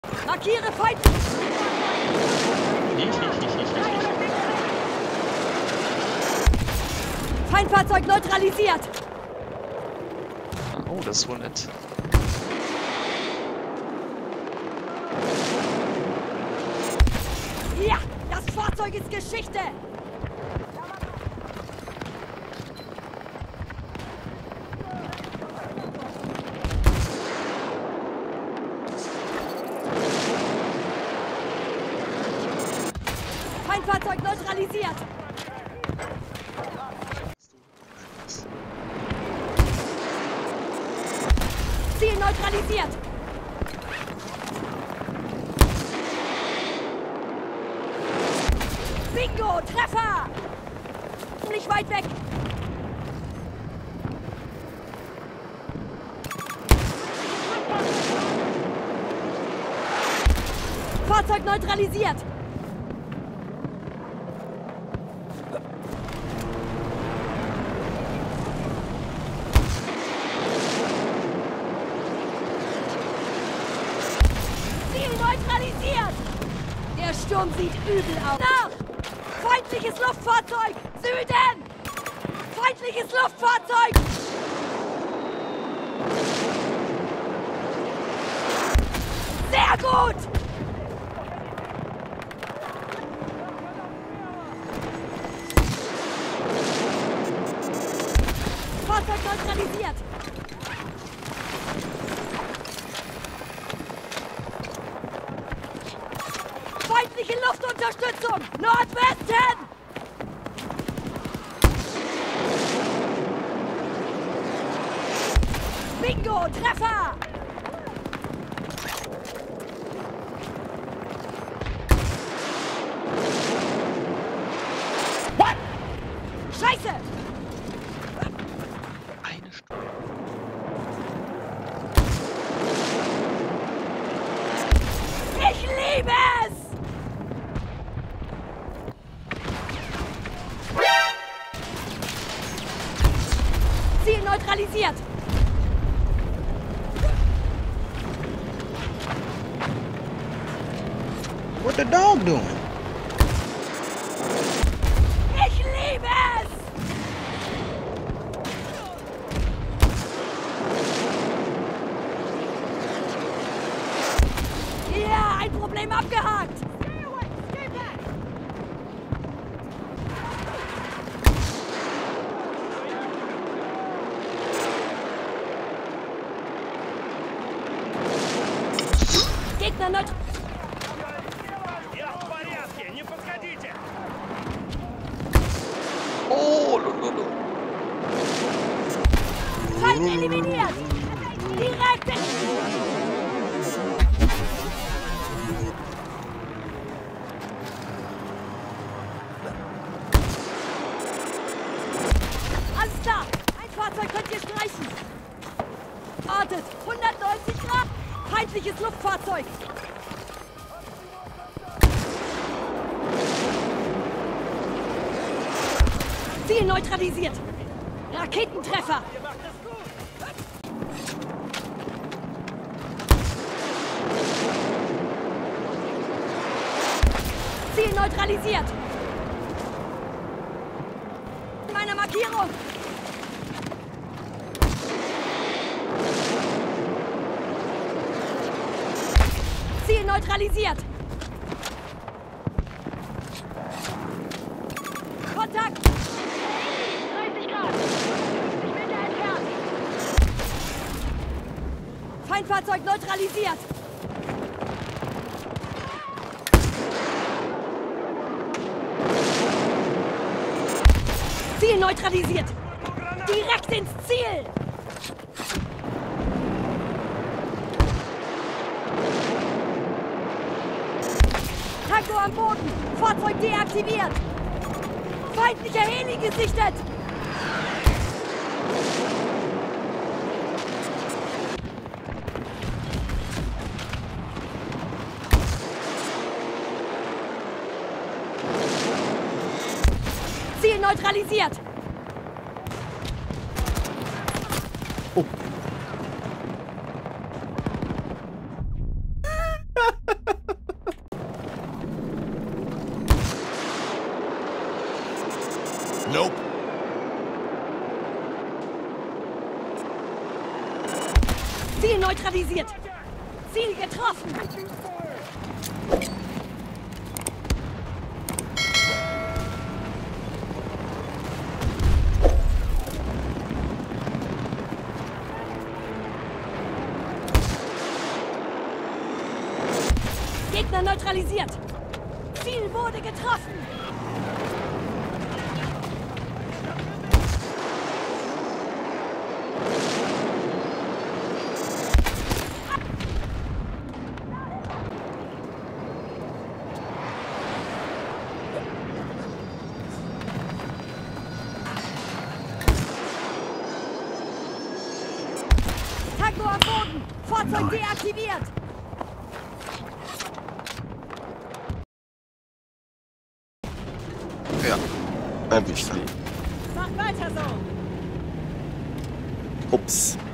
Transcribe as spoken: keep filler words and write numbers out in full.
Markiere Feind! Feindfahrzeug neutralisiert! Oh, das ist wohl nett. Ja, das Fahrzeug ist Geschichte! Feindfahrzeug neutralisiert! Ziel neutralisiert! Bingo! Treffer! Nicht weit weg! Fahrzeug neutralisiert! Neutralisiert! Der Sturm sieht übel aus. Nach! Feindliches Luftfahrzeug! Süden! Feindliches Luftfahrzeug! Sehr gut! Fahrzeug neutralisiert! Feindliche Luftunterstützung! Nordwesten! Bingo! Treffer! What? Scheiße! Eine Stunde. Ich liebe es! Ziel neutralisiert! What the dog doing? Ich liebe es! Ja, ein Problem abgehakt! Gegner neutral. Oh, lololo. Feind eliminiert! Direkt in... Alles klar! Ein Fahrzeug könnt ihr streichen! Wartet! hundertneunzig Grad! Feindliches Luftfahrzeug! Ziel neutralisiert! Raketentreffer! Ziel neutralisiert! Meine Markierung! Ziel neutralisiert! Kontakt! dreißig Grad! fünfzig Meter entfernt! Feindfahrzeug neutralisiert! Ziel neutralisiert! Direkt ins Ziel! Tango am Boden! Fahrzeug deaktiviert! Feindlicher Heli gesichtet! Ziel neutralisiert! Oh. Nope. Ziel neutralisiert. Ziel getroffen. Gegner neutralisiert. Ziel wurde getroffen. Tango am Boden. Fahrzeug deaktiviert. Ja, ein Wichtel. Mach weiter so. Ups.